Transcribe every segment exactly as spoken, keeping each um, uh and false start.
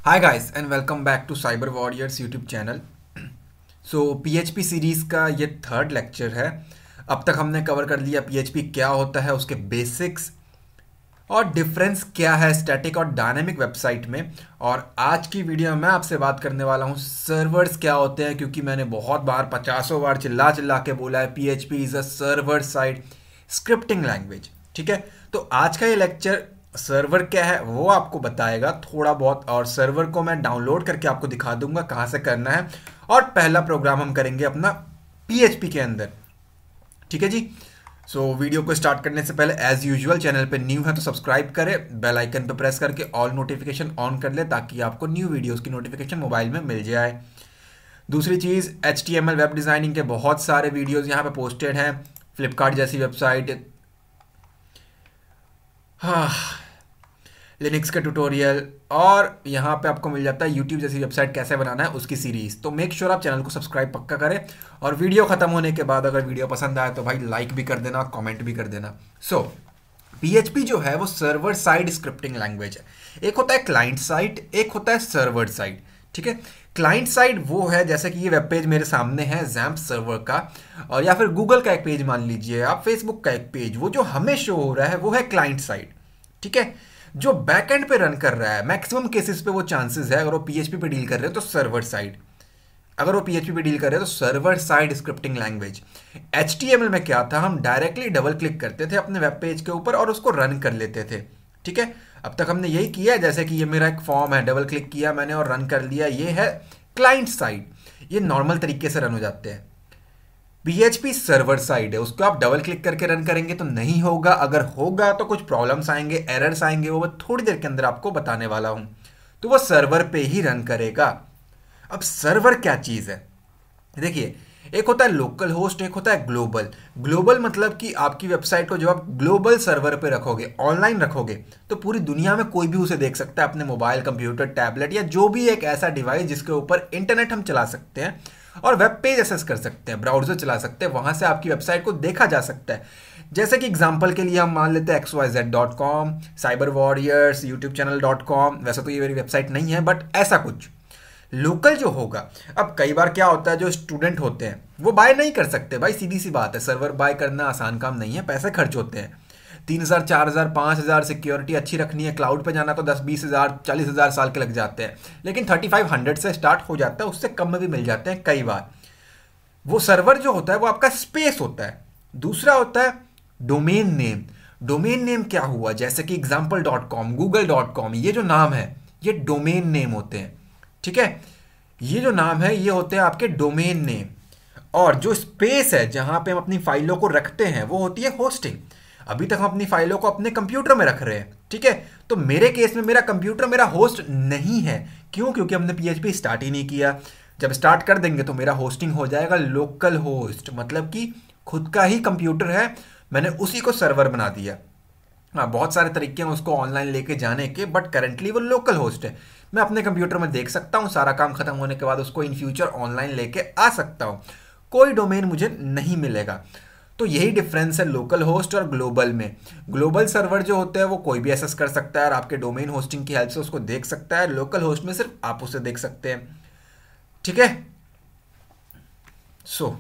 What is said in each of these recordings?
Hi guys and welcome back to cyber warriors YouTube channel. So PHP series का ये third lecture है। अब तक हमने कवर कर लिया पीएचपी क्या होता है, उसके बेसिक्स और डिफरेंस क्या है स्टैटिक और डायनेमिक वेबसाइट में। और आज की वीडियो में मैं आपसे बात करने वाला हूँ सर्वर्स क्या होते हैं, क्योंकि मैंने बहुत बार पचासों बार चिल्ला चिल्ला के बोला है PHP is a server side scripting language. ठीक है, तो आज का ये लेक्चर सर्वर क्या है वो आपको बताएगा थोड़ा बहुत, और सर्वर को मैं डाउनलोड करके आपको दिखा दूंगा कहाँ से करना है। और पहला प्रोग्राम हम करेंगे अपना पीएचपी के अंदर। ठीक है जी। सो so, वीडियो को स्टार्ट करने से पहले एज यूजुअल चैनल पे न्यू है तो सब्सक्राइब करें, बेल आइकन पे प्रेस करके ऑल नोटिफिकेशन ऑन कर ले ताकि आपको न्यू वीडियोस की नोटिफिकेशन मोबाइल में मिल जाए। दूसरी चीज़, H T M L web designing के बहुत सारे वीडियोस यहाँ पे पोस्टेड हैं। फ्लिपकार्ट जैसी वेबसाइट, हाँ, लिनक्स का ट्यूटोरियल, और यहाँ पे आपको मिल जाता है यूट्यूब जैसी वेबसाइट कैसे बनाना है उसकी सीरीज़। तो मेक श्योर आप चैनल को सब्सक्राइब पक्का करें, और वीडियो ख़त्म होने के बाद अगर वीडियो पसंद आए तो भाई लाइक भी कर देना, कमेंट भी कर देना। सो पीएचपी जो है वो सर्वर साइड स्क्रिप्टिंग लैंग्वेज है। एक होता है क्लाइंट साइड, एक होता है सर्वर साइड। ठीक है, क्लाइंट साइड वो है जैसे कि ये वेब पेज मेरे सामने है xampp सर्वर का, और या फिर गूगल का एक पेज मान लीजिए आप, फेसबुक का एक पेज, वो जो हमें शो हो रहा है वो है क्लाइंट साइड। ठीक है, जो बैकएंड पे रन कर रहा है मैक्सिमम केसेस पे वो चांसेस है, अगर वो पीएचपी पे डील कर रहे हो तो सर्वर साइड, अगर वो पीएचपी पे डील कर रहे हो तो server side scripting language. HTML में क्या था, हम डायरेक्टली डबल क्लिक करते थे अपने वेब पेज के ऊपर और उसको रन कर लेते थे। ठीक है, अब तक हमने यही किया है, जैसे कि ये मेरा एक फॉर्म है, डबल क्लिक किया मैंने और रन कर लिया। ये है क्लाइंट साइड, ये नॉर्मल तरीके से रन हो जाते हैं। पीएचपी सर्वर साइड है, उसको आप डबल क्लिक करके रन करेंगे तो नहीं होगा, अगर होगा तो कुछ प्रॉब्लम्स आएंगे, एरर्स आएंगे, वो मैं थोड़ी देर के अंदर आपको बताने वाला हूं। तो वो सर्वर पे ही रन करेगा। अब सर्वर क्या चीज़ है, देखिए, एक होता है लोकल होस्ट, एक होता है ग्लोबल। ग्लोबल मतलब कि आपकी वेबसाइट को जो आप ग्लोबल सर्वर पे रखोगे, ऑनलाइन रखोगे, तो पूरी दुनिया में कोई भी उसे देख सकता है, अपने मोबाइल, कंप्यूटर, टैबलेट या जो भी एक ऐसा डिवाइस जिसके ऊपर इंटरनेट हम चला सकते हैं और वेब पेज एक्सेस कर सकते हैं, ब्राउजर चला सकते हैं, वहां से आपकी वेबसाइट को देखा जा सकता है। जैसे कि एग्जांपल के लिए हम मान लेते हैं X Y Z dot com, cyber warriors YouTube channel dot com. वैसे तो ये मेरी वेबसाइट नहीं है, बट ऐसा कुछ लोकल जो होगा। अब कई बार क्या होता है, जो स्टूडेंट होते हैं वो बाय नहीं कर सकते भाई, सीधी सी बात है, सर्वर बाय करना आसान काम नहीं है, पैसे खर्च होते हैं। तीन हज़ार, चार हज़ार, पाँच हज़ार, सिक्योरिटी अच्छी रखनी है, क्लाउड पे जाना तो दस बीस हज़ार, चालीस हज़ार साल के लग जाते हैं, लेकिन थर्टी फाइव हंड्रेड से स्टार्ट हो जाता है, उससे कम में भी मिल जाते हैं कई बार। वो सर्वर जो होता है वो आपका स्पेस होता है। दूसरा होता है डोमेन नेम। डोमेन नेम क्या हुआ, जैसे कि example dot com, Google dot com, ये जो नाम है ये डोमेन नेम होते हैं। ठीक है, ये जो नाम है ये होते हैं आपके डोमेन नेम। और जो स्पेस है जहां पे हम अपनी फाइलों को रखते हैं वो होती है होस्टिंग। अभी तक हम अपनी फाइलों को अपने कंप्यूटर में रख रहे हैं। ठीक है, तो मेरे केस में मेरा कंप्यूटर मेरा होस्ट नहीं है। क्यों? क्योंकि हमने पीएचपी स्टार्ट ही नहीं किया। जब स्टार्ट कर देंगे तो मेरा होस्टिंग हो जाएगा लोकल होस्ट, मतलब कि खुद का ही कंप्यूटर है, मैंने उसी को सर्वर बना दिया। हाँ, बहुत सारे तरीके हैं उसको ऑनलाइन लेके जाने के, बट करंटली वो लोकल होस्ट है। मैं अपने कंप्यूटर में देख सकता हूँ, सारा काम खत्म होने के बाद उसको इन फ्यूचर ऑनलाइन लेके आ सकता हूँ, कोई डोमेन मुझे नहीं मिलेगा। तो यही डिफरेंस है लोकल होस्ट और ग्लोबल में। ग्लोबल सर्वर जो होते हैं वो कोई भी एक्सेस कर सकता है और आपके डोमेन होस्टिंग की हेल्प से उसको देख सकता है। लोकल होस्ट में सिर्फ आप उसे देख सकते हैं। ठीक है, सो so,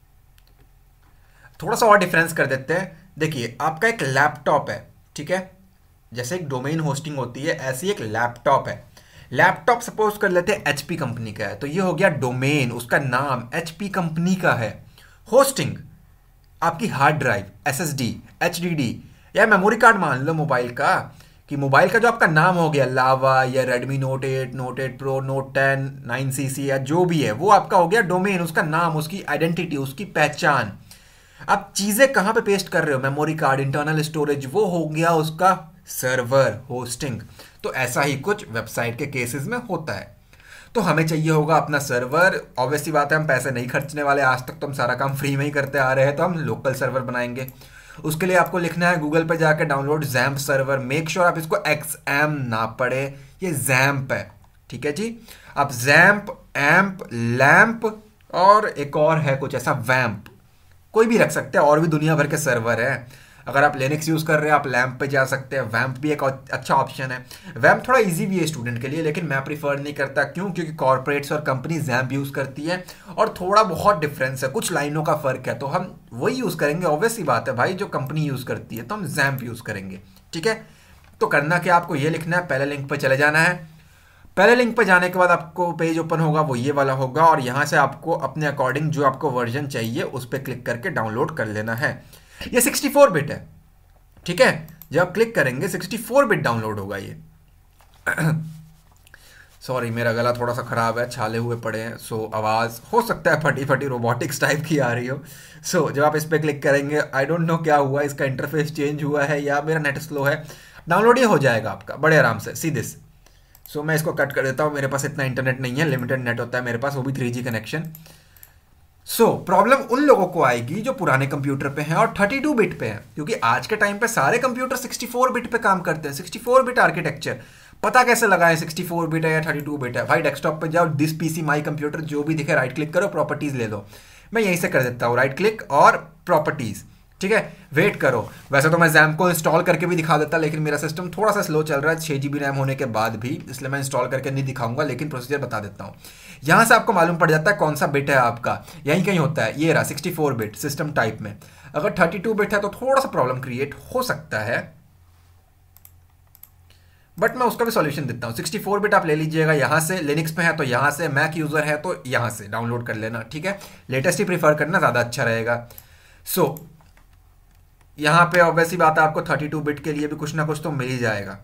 थोड़ा सा और डिफरेंस कर देते हैं। देखिए, आपका एक लैपटॉप है, ठीक है, जैसे एक डोमेन होस्टिंग होती है ऐसी एक लैपटॉप है। लैपटॉप सपोज कर लेते हैं एचपी कंपनी का है, तो ये हो गया डोमेन, उसका नाम एचपी कंपनी का है। होस्टिंग आपकी हार्ड ड्राइव, एसएसडी, एचडीडी या मेमोरी कार्ड मान लो मोबाइल का, कि मोबाइल का जो आपका नाम हो गया लावा या Redmi Note eight, Note eight pro, Note ten, nine C C या जो भी है, वो आपका हो गया डोमेन, उसका नाम, उसकी आइडेंटिटी, उसकी पहचान। आप चीजें कहां पे पेस्ट कर रहे हो, मेमोरी कार्ड, इंटरनल स्टोरेज, वो हो गया उसका सर्वर, होस्टिंग। तो ऐसा ही कुछ वेबसाइट के केसेस में होता है। तो हमें चाहिए होगा अपना सर्वर। ऑब्वियसली बात है, हम पैसे नहीं खर्चने वाले, आज तक तो हम सारा काम फ्री में ही करते आ रहे हैं, तो हम लोकल सर्वर बनाएंगे। उसके लिए आपको लिखना है गूगल पे जाकर download xampp server. Make sure आप इसको एक्स एम ना पढ़े, ये xampp है। ठीक है जी, आप xampp, amp, लैम्प और एक और है कुछ ऐसा वैम्प, कोई भी रख सकते हैं, और भी दुनिया भर के सर्वर है। अगर आप लिनक्स यूज़ कर रहे हैं आप लैम्प पे जा सकते हैं, वैम्प भी एक अच्छा ऑप्शन है। वैम्प थोड़ा इजी भी है स्टूडेंट के लिए, लेकिन मैं प्रीफर नहीं करता। क्यों? क्योंकि कॉर्पोरेट्स और कंपनी जैम्प यूज़ करती है और थोड़ा बहुत डिफरेंस है, कुछ लाइनों का फ़र्क है, तो हम वही यूज़ करेंगे। ऑब्वियस सी बात है भाई, जो कंपनी यूज़ करती है तो हम जैम्प यूज़ करेंगे। ठीक है, तो करना क्या, आपको ये लिखना है, पहले लिंक पर चले जाना है। पहले लिंक पर जाने के बाद आपको पेज ओपन होगा, वो ये वाला होगा, और यहाँ से आपको अपने अकॉर्डिंग जो आपको वर्जन चाहिए उस पर क्लिक करके डाउनलोड कर लेना है। ये सिक्सटी फोर बिट है। ठीक है, जब आप क्लिक करेंगे सिक्सटी फोर बिट डाउनलोड होगा ये। सॉरी मेरा गला थोड़ा सा ख़राब है, छाले हुए पड़े हैं, सो आवाज़ हो सकता है फटी फटी रोबोटिक्स टाइप की आ रही हो। सो जब आप इस पर क्लिक करेंगे, आई डोंट नो क्या हुआ, इसका इंटरफेस चेंज हुआ है या मेरा नेट स्लो है, डाउनलोड ये हो जाएगा आपका बड़े आराम से, सी दिस। सो so, मैं इसको कट कर देता हूँ, मेरे पास इतना इंटरनेट नहीं है, लिमिटेड नेट होता है मेरे पास, वो भी three G connection. So problem उन लोगों को आएगी जो पुराने कंप्यूटर पे हैं और थर्टी टू बिट पे हैं, क्योंकि आज के टाइम पे सारे कंप्यूटर सिक्सटी फोर बिट पे काम करते हैं। सिक्सटी फोर बिट आर्किटेक्चर पता कैसे लगाएं सिक्सटी फोर बिट है या थर्टी टू बिट है? भाई डेस्कटॉप पे जाओ, दिस पीसी माई कंप्यूटर जो भी दिखे राइट क्लिक करो, प्रॉपर्टीज ले लो। मैं यहीं से कर देता हूँ, राइट क्लिक और प्रॉपर्टीज। ठीक है, वेट करो। वैसे तो मैं जैम को इंस्टॉल करके भी दिखा देता, लेकिन मेरा सिस्टम थोड़ा सा स्लो चल रहा है छः जी बी रैम होने के बाद भी, इसलिए मैं इंस्टॉल करके नहीं दिखाऊंगा, लेकिन प्रोसीजर बता देता हूँ। यहाँ से आपको मालूम पड़ जाता है कौन सा बिट है आपका, यहीं कहीं होता है, ये रहा sixty four bit system type में। अगर थर्टी टू बिट है तो थोड़ा सा प्रॉब्लम क्रिएट हो सकता है, बट मैं उसका भी सॉल्यूशन देता हूँ। सिक्सटी फोर बिट आप ले लीजिएगा यहाँ से, लिनक्स पे है तो यहाँ से, मैक यूज़र है तो यहाँ से डाउनलोड कर लेना। ठीक है, लेटेस्ट ही प्रीफर करना, ज़्यादा अच्छा रहेगा। सो so, यहाँ पे ऑब्वियसली बात है, आपको थर्टी टू बिट के लिए भी कुछ ना कुछ तो मिल ही जाएगा।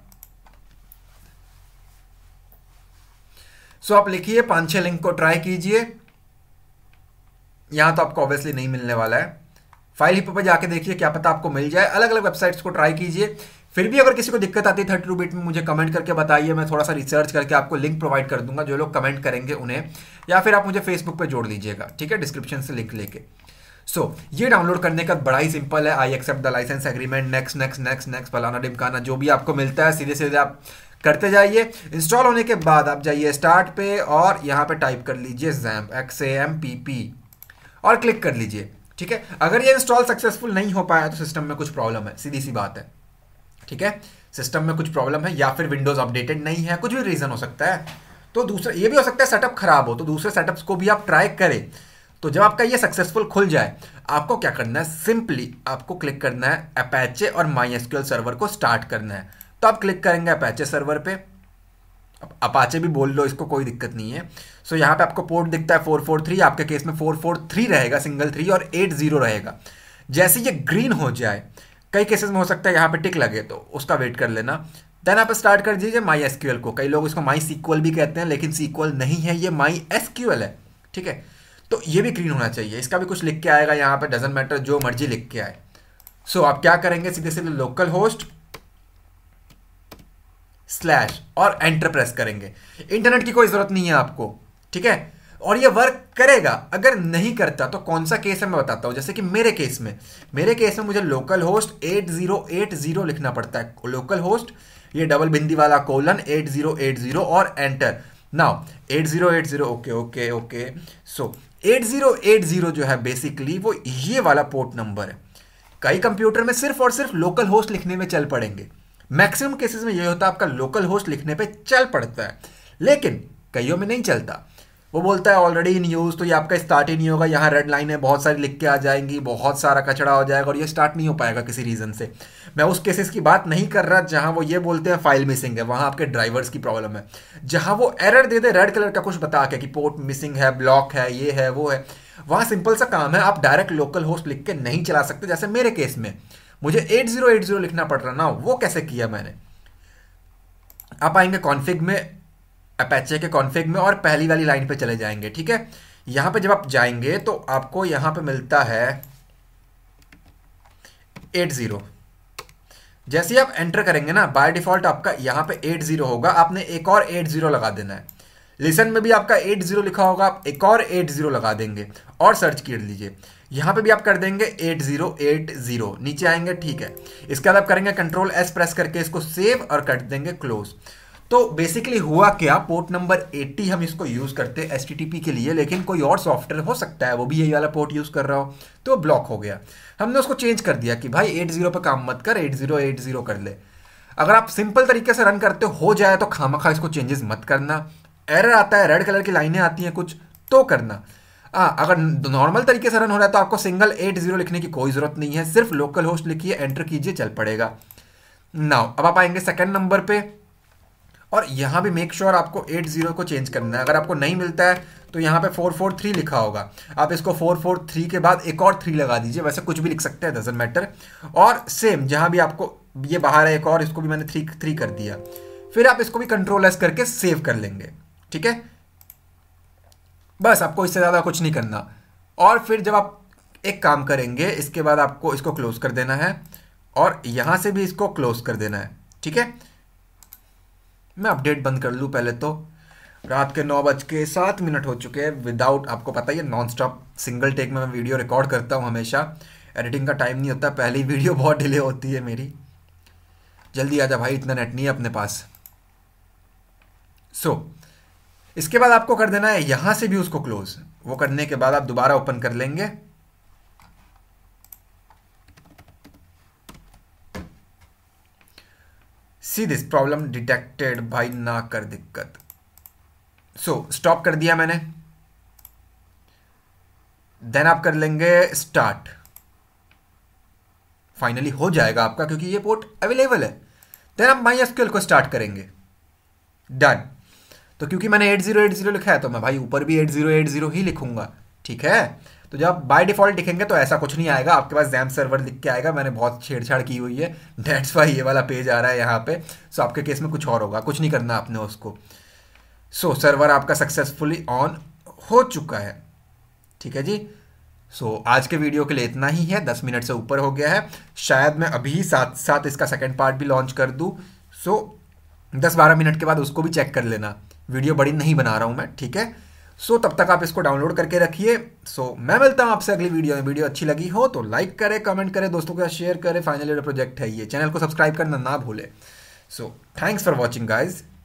सो so, आप लिखिए, पाँच छः लिंक को ट्राई कीजिए। यहाँ तो आपको ऑब्वियसली नहीं मिलने वाला है, फाइल हिप पे जाके देखिए, क्या पता आपको मिल जाए। अलग अलग वेबसाइट्स को ट्राई कीजिए। फिर भी अगर किसी को दिक्कत आती है थर्टी टू बिट में, मुझे कमेंट करके बताइए, मैं थोड़ा सा रिसर्च करके आपको लिंक प्रोवाइड कर दूंगा जो लोग कमेंट करेंगे उन्हें, या फिर आप मुझे फेसबुक पे जोड़ लीजिएगा। ठीक है, डिस्क्रिप्शन से लिंक लेके। सो so, ये डाउनलोड करने का बड़ा ही सिंपल है। I accept the licence agreement, next next next next फलाना डिमकाना, जो भी आपको मिलता है सीधे सीधे आप करते जाइए। इंस्टॉल होने के बाद आप जाइए स्टार्ट पे और यहाँ पे टाइप कर लीजिए xampp, X A M P P, और क्लिक कर लीजिए। ठीक है, अगर ये इंस्टॉल सक्सेसफुल नहीं हो पाया तो सिस्टम में कुछ प्रॉब्लम है, सीधी सी बात है। ठीक है, सिस्टम में कुछ प्रॉब्लम है, या फिर विंडोज अपडेटेड नहीं है, कुछ भी रीजन हो सकता है। तो दूसरा ये भी हो सकता है सेटअप खराब हो, तो दूसरे सेटअप्स को भी आप ट्राई करें। तो जब आपका ये सक्सेसफुल खुल जाए, आपको क्या करना है, सिंपली आपको क्लिक करना है अपाचे और my S Q L server को स्टार्ट करना है। तो आप क्लिक करेंगे अपाचे सर्वर पे, अपाचे भी बोल लो, इसको कोई दिक्कत नहीं है। सो यहाँ पे आपको पोर्ट दिखता है फोर फोर थ्री, आपके केस में फोर फोर थ्री रहेगा, सिंगल थ्री, और एट जीरो रहेगा। जैसे ये ग्रीन हो जाए, कई केसेस में हो सकता है यहाँ पे टिक लगे, तो उसका वेट कर लेना। देन आप स्टार्ट कर दीजिए माई एस क्यू एल को। कई लोग इसको माई सीक्वल भी कहते हैं, लेकिन सीक्वल नहीं है, ये माई एस क्यू एल है। ठीक है, तो ये भी ग्रीन होना चाहिए, इसका भी कुछ लिख के आएगा यहाँ पे, डजंट मैटर, जो मर्जी लिख के आए। सो so, आप क्या करेंगे, सीधे सीधे लोकल होस्ट स्लैश और एंटर प्रेस करेंगे। इंटरनेट की कोई जरूरत नहीं है आपको। ठीक है, और ये वर्क करेगा। अगर नहीं करता तो कौन सा केस है मैं बताता हूँ। जैसे कि मेरे केस में मेरे केस में मुझे local host eight zero eight zero लिखना पड़ता है। लोकल होस्ट, ये डबल बिंदी वाला colon eight zero eight zero और enter. Now eight zero eight zero, okay okay okay. So eight zero eight zero जो है बेसिकली वो ये वाला पोर्ट नंबर है। कई कंप्यूटर में सिर्फ और सिर्फ लोकल होस्ट लिखने में चल पड़ेंगे। मैक्सिमम केसेस में ये होता है आपका लोकल होस्ट लिखने पे चल पड़ता है, लेकिन कईयों में नहीं चलता। वो बोलता है ऑलरेडी इन यूज, तो ये आपका स्टार्ट ही नहीं होगा। यहाँ रेड लाइन है, बहुत सारी लिख के आ जाएंगी, बहुत सारा कचड़ा हो जाएगा और ये स्टार्ट नहीं हो पाएगा किसी रीज़न से। मैं उस केसेस की बात नहीं कर रहा जहाँ वो ये बोलते हैं फाइल मिसिंग है, वहाँ आपके ड्राइवर्स की प्रॉब्लम है। जहाँ वो एरर दे दे रेड कलर का कुछ बता के कि पोर्ट मिसिंग है, ब्लॉक है, ये है वो है, वहाँ सिंपल सा काम है, आप डायरेक्ट लोकल होस्ट लिख के नहीं चला सकते। जैसे मेरे केस में मुझे एट जीरो एट जीरो लिखना पड़ रहा ना, वो कैसे किया मैंने। आप आएंगे कॉन्फिग में, अपाचे के कॉन्फिग में, और पहली वाली लाइन पे चले जाएंगे। ठीक है, यहाँ पे जब आप जाएंगे तो आपको यहाँ पे मिलता है एट जीरो। जैसे ही आप एंटर करेंगे ना, बाय डिफॉल्ट आपका यहाँ पे एट जीरो होगा, आपने एक और एट जीरो लगा देना है। लिसन में भी आपका एट जीरो लिखा होगा, आप एक और एट जीरो लगा देंगे और सर्च कर लीजिए। यहाँ पे भी आप कर देंगे एट जीरो एट जीरो, नीचे आएंगे। ठीक है, इसके बाद आप करेंगे कंट्रोल एस प्रेस करके इसको सेव और कर देंगे क्लोज। तो बेसिकली हुआ क्या, पोर्ट नंबर अस्सी हम इसको यूज़ करते हैं एच टी टी पी के लिए, लेकिन कोई और सॉफ्टवेयर हो सकता है वो भी यही वाला पोर्ट यूज़ कर रहा हो, तो ब्लॉक हो गया। हमने उसको चेंज कर दिया कि भाई अस्सी पे काम मत कर, अस्सी अस्सी कर ले। अगर आप सिंपल तरीके से रन करते हो जाए तो खामखा इसको चेंजेस मत करना। एरर आता है, रेड कलर की लाइनें आती हैं कुछ, तो करना। हाँ, अगर नॉर्मल तरीके से रन हो रहा है तो आपको सिंगल एट जीरो लिखने की कोई ज़रूरत नहीं है, सिर्फ लोकल होस्ट लिखिए, एंटर कीजिए, चल पड़ेगा। नाउ अब आप आएंगे सेकंड नंबर पे, और यहाँ भी मेक श्योर आपको एट जीरो को चेंज करना है। अगर आपको नहीं मिलता है तो यहाँ पे फोर फोर थ्री लिखा होगा, आप इसको फोर फोर थ्री के बाद एक और थ्री लगा दीजिए, वैसे कुछ भी लिख सकते हैं, डजंट मैटर। और सेम जहाँ भी आपको ये बाहर है एक और, इसको भी मैंने थ्री थ्री कर दिया। फिर आप इसको भी कंट्रोल एस करके सेव कर लेंगे, ठीक है। बस आपको इससे ज़्यादा कुछ नहीं करना। और फिर जब आप एक काम करेंगे, इसके बाद आपको इसको क्लोज कर देना है और यहाँ से भी इसको क्लोज कर देना है, ठीक है। मैं अपडेट बंद कर लूँ पहले तो। रात के नौ बज के सात मिनट हो चुके हैं, विदाउट, आपको पता ही है नॉन स्टॉप सिंगल टेक में मैं वीडियो रिकॉर्ड करता हूँ हमेशा, एडिटिंग का टाइम नहीं होता, पहली वीडियो बहुत डिले होती है मेरी। जल्दी आ जा भाई, इतना नेट नहीं है अपने पास। सो so, इसके बाद आपको कर देना है यहाँ से भी उसको क्लोज। वो करने के बाद आप दोबारा ओपन कर लेंगे, सी दिस प्रॉब्लम डिटेक्टेड, भाई ना कर दिक्कत। सो so, स्टॉप कर दिया मैंने। देन आप कर लेंगे स्टार्ट, फाइनली हो जाएगा आपका क्योंकि ये पोर्ट अवेलेबल है। देन आप माई एसक्यूएल को स्टार्ट करेंगे, डन। तो क्योंकि मैंने एट जीरो एट जीरो लिखा है तो मैं भाई ऊपर भी एट जीरो एट जीरो ही लिखूंगा, ठीक है। तो जब बाय डिफॉल्ट लिखेंगे तो ऐसा कुछ नहीं आएगा, आपके पास जैम सर्वर लिख के आएगा। मैंने बहुत छेड़छाड़ की हुई है, डेट्स वाई ये वाला पेज आ रहा है यहाँ पे। सो आपके केस में कुछ और होगा, कुछ नहीं करना आपने उसको। सो सर्वर आपका सक्सेसफुली ऑन हो चुका है, ठीक है जी। सो so, आज के वीडियो के लिए इतना ही है, दस मिनट से ऊपर हो गया है। शायद मैं अभी साथ साथ इसका सेकंड पार्ट भी लॉन्च कर दूँ। सो so, दस बारह मिनट के बाद उसको भी चेक कर लेना, वीडियो बड़ी नहीं बना रहा हूँ मैं, ठीक है। सो so, तब तक आप इसको डाउनलोड करके रखिए। सो so, मैं मिलता हूँ आपसे अगली वीडियो में। वीडियो अच्छी लगी हो तो लाइक करें, कमेंट करें, दोस्तों के साथ शेयर करें। फाइनल ईयर प्रोजेक्ट है ये, चैनल को सब्सक्राइब करना ना भूले। So thanks for watching guys.